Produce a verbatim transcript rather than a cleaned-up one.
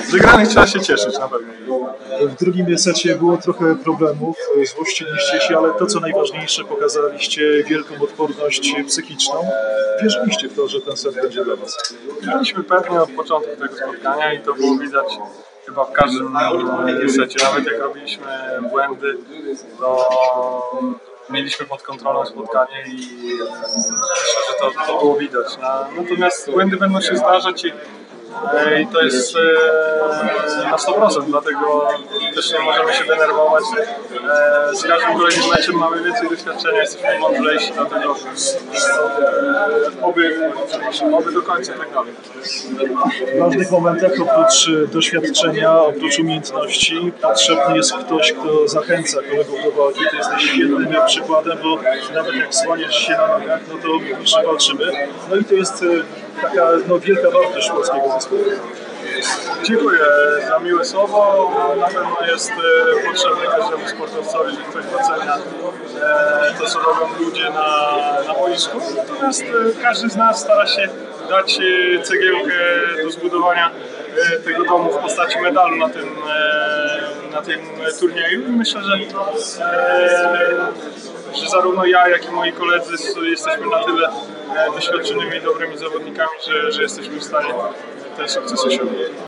Z wygranych trzeba się cieszyć na pewno. W drugim secie było trochę problemów, złościliście się, ale to co najważniejsze, pokazaliście wielką odporność psychiczną. Wierzyliście w to, że ten set będzie dla was. Graliśmy pewnie od początku tego spotkania i to było widać chyba w każdym secie. Nawet jak robiliśmy błędy, to mieliśmy pod kontrolą spotkanie i myślę, że to, to było widać. Natomiast błędy będą się zdarzać i I to jest e, na sto procent, dlatego też nie możemy się denerwować. E, z każdym kolejnym meczem mamy więcej doświadczenia, jesteśmy mądrzejsi, dlatego e, oby, oby do końca tak dalej. W ważnych momentach oprócz doświadczenia, oprócz umiejętności potrzebny jest ktoś, kto zachęca kolegów do walki. Ty jesteś świetnym przykładem, bo nawet jak słaniasz się na nogach, no to mówisz, że walczymy. No i to jest taka no, wielka wartość polskiego zespołu. Dziękuję za miłe słowo. Na pewno jest potrzebne każdemu sportowcowi, że ktoś docenia to, co robią ludzie na, na boisku. Natomiast każdy z nas stara się dać cegiełkę do zbudowania tego domu w postaci medalu na tym, na tym turnieju. I myślę, że, że zarówno ja, jak i moi koledzy jesteśmy na tyle doświadczonymi i dobrymi zawodnikami, że, że jesteśmy w stanie te sukcesy osiągnąć.